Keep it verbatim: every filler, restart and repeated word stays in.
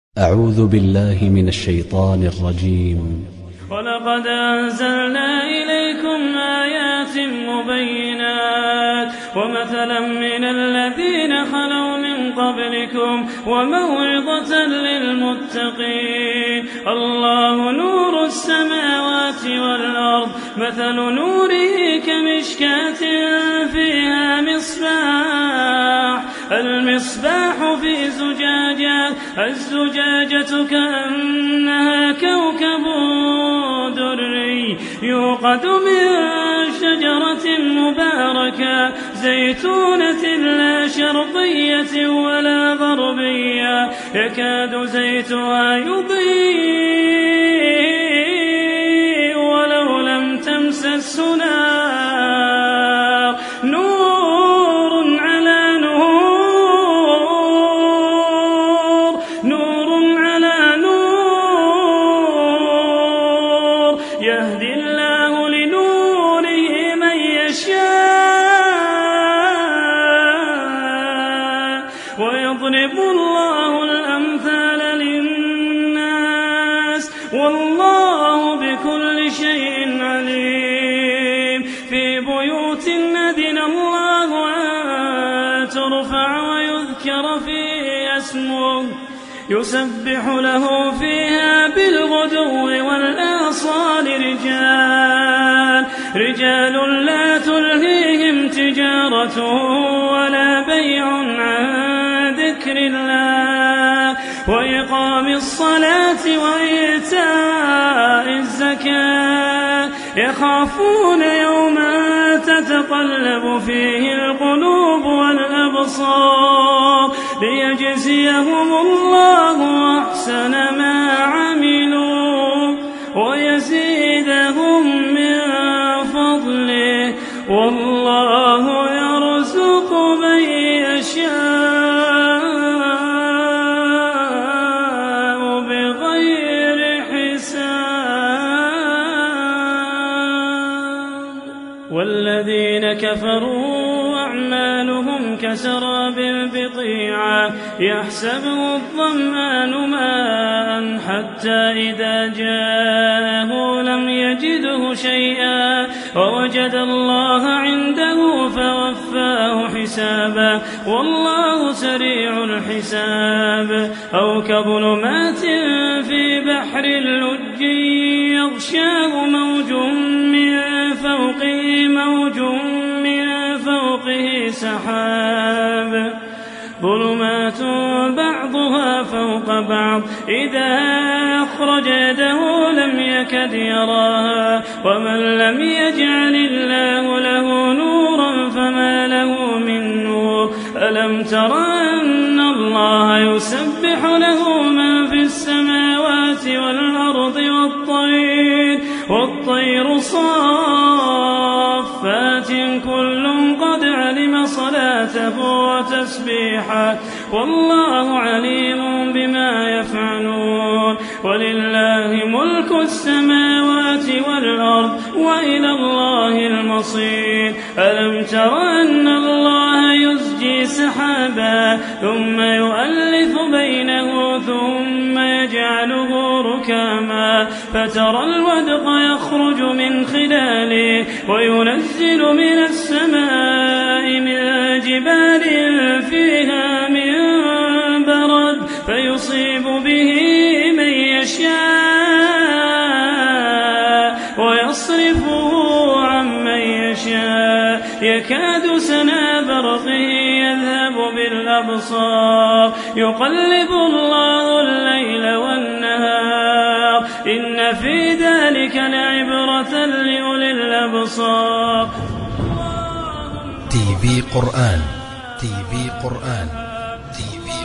أعوذ بالله من الشيطان الرجيم. ولقد أنزلنا إليكم آيات مبينات ومثلا من الذين خلوا من قبلكم وموعظة للمتقين. الله نور السماوات والأرض، مثل نوره كمشكاة فيها مصباح، المصباح في زجاجة، الزجاجة كأنها كوكب دري يوقد من شجرة مباركة زيتونة لا شرقية ولا غربية يكاد زيتها يضيء ولو لم تمسسه نار، نور على نور، نور على نور، يهدي الله لنوره من يشاء ويضرب الله الأمثال للناس والله بكل شيء عليم. في بيوت أذن الله أن ترفع ويذكر فيها اسمه يسبح له فيها بالغدو والآصال رجال رجال لا تلهيهم تجارة ولا بيع عن ذكر الله وإقام الصلاة وإيتاء الزكاة يخافون يوما تتقلب فيه القلوب والأبصار ليجزيهم الله أحسن ما عملوا ويزيدهم من فضله والله يرزق من يشاء بغير حساب. والذين كفروا أعمالهم كسراب بقيعة يحسبه الظمآن ماء حتى إذا جاءه لم يجده شيئا ووجد الله عنده فوفاه حسابا والله سريع الحساب. أو كظلمات في بحر اللج يغشاه موج من فوقه موج من فوقه سحاب ظلمات بعضها فوق بعض إذا أخرج يده لم يكد يراها ومن لم يجعل الله له نورا فما له من نور. ألم تر أن الله يسبح له من في السماوات والأرض والطير والطير صافات كل قد علم صلاته وتسبيحه والله عليم بما يفعلون. ولله ملك السماوات والأرض وإلى الله المصير. ألم تر أن الله يزجي سحابا ثم يؤلف بينه ثم يجعله ركاما فترى الودق يخرج من خلاله وينزل من السماء من جبال فيها من برد فيصيب به من يشاء ويصرفه عن من يشاء يكاد سنا برقه يذهب بالأبصار يقلب الله الليل والنهار إن في ذلك لعبرة لأولي الأبصار. تي في قرآن تي في قرآن تي في